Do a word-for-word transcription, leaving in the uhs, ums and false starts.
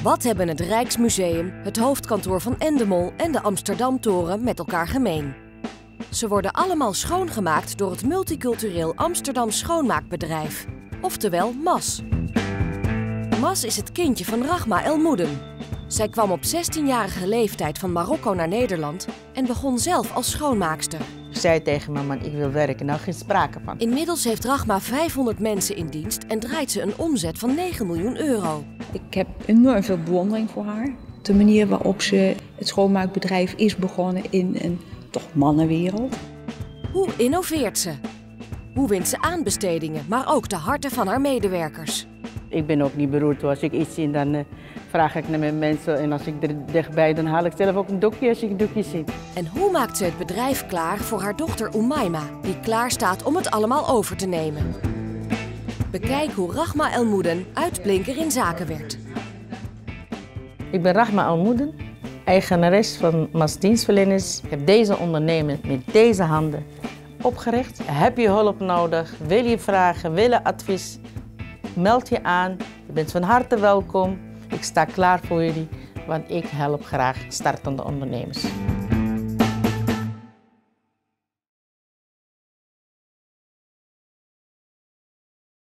Wat hebben het Rijksmuseum, het hoofdkantoor van Endemol en de Amsterdam-toren met elkaar gemeen? Ze worden allemaal schoongemaakt door het multicultureel Amsterdam Schoonmaakbedrijf, oftewel M A S. M A S is het kindje van Rahma El Moeden. Zij kwam op zestienjarige leeftijd van Marokko naar Nederland en begon zelf als schoonmaakster. Ik zei tegen mijn man, ik wil werken, nou geen sprake van. Inmiddels heeft Rahma vijfhonderd mensen in dienst en draait ze een omzet van negen miljoen euro. Ik heb enorm veel bewondering voor haar. De manier waarop ze het schoonmaakbedrijf is begonnen in een toch mannenwereld. Hoe innoveert ze? Hoe wint ze aanbestedingen, maar ook de harten van haar medewerkers? Ik ben ook niet beroerd. Als ik iets zie, dan uh, vraag ik naar mijn mensen. En als ik er dichtbij, dan haal ik zelf ook een doekje als ik een doekje zie. En hoe maakt ze het bedrijf klaar voor haar dochter Umayma, die klaar staat om het allemaal over te nemen? Bekijk hoe Rahma El Moeden uitblinker in zaken werd. Ik ben Rahma El Moeden, eigenares van M A S Dienstverleners. Ik heb deze onderneming met deze handen opgericht. Heb je hulp nodig? Wil je vragen? Wil je advies? Meld je aan. Je bent van harte welkom. Ik sta klaar voor jullie, want ik help graag startende ondernemers.